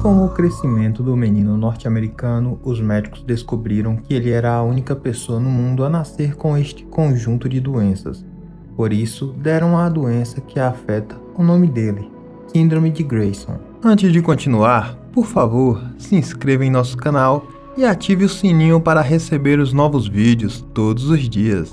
Com o crescimento do menino norte-americano, os médicos descobriram que ele era a única pessoa no mundo a nascer com este conjunto de doenças. Por isso, deram à doença que a afeta o nome dele, Síndrome de Grayson. Antes de continuar, por favor, se inscreva em nosso canal e ative o sininho para receber os novos vídeos todos os dias.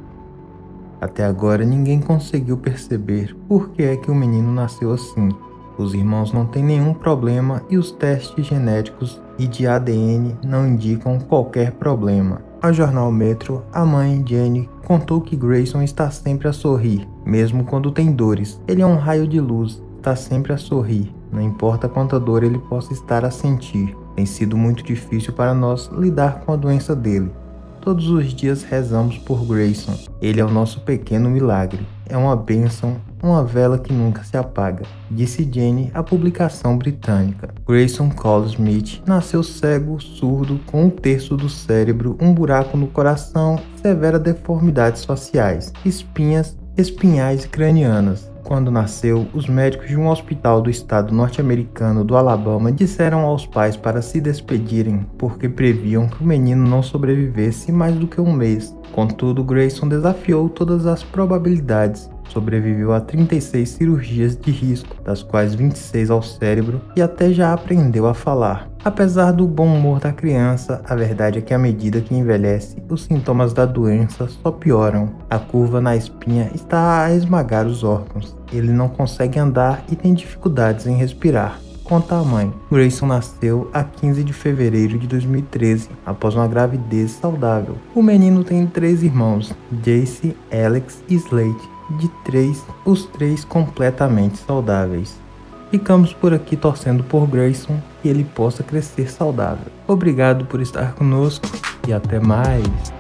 Até agora ninguém conseguiu perceber por que é que o menino nasceu assim. Os irmãos não têm nenhum problema e os testes genéticos e de ADN não indicam qualquer problema. Ao jornal Metro, a mãe, Jenny, contou que Grayson está sempre a sorrir, mesmo quando tem dores. Ele é um raio de luz, está sempre a sorrir, não importa quanta dor ele possa estar a sentir. Tem sido muito difícil para nós lidar com a doença dele. Todos os dias rezamos por Grayson. Ele é o nosso pequeno milagre. É uma bênção, uma vela que nunca se apaga, disse Jenny à publicação britânica. Grayson Cole Smith nasceu cego, surdo, com um terço do cérebro, um buraco no coração, severas deformidades faciais, espinhais e cranianas. Quando nasceu, os médicos de um hospital do estado norte-americano do Alabama disseram aos pais para se despedirem, porque previam que o menino não sobrevivesse mais do que um mês. Contudo, Grayson desafiou todas as probabilidades. Sobreviveu a 36 cirurgias de risco, das quais 26 ao cérebro, e até já aprendeu a falar. Apesar do bom humor da criança, a verdade é que à medida que envelhece, os sintomas da doença só pioram. A curva na espinha está a esmagar os órgãos. Ele não consegue andar e tem dificuldades em respirar, conta a mãe. Grayson nasceu a 15 de fevereiro de 2013, após uma gravidez saudável. O menino tem 3 irmãos, Jace, Alex e Slade, os três completamente saudáveis. Ficamos por aqui torcendo por Grayson e ele possa crescer saudável. Obrigado por estar conosco e até mais!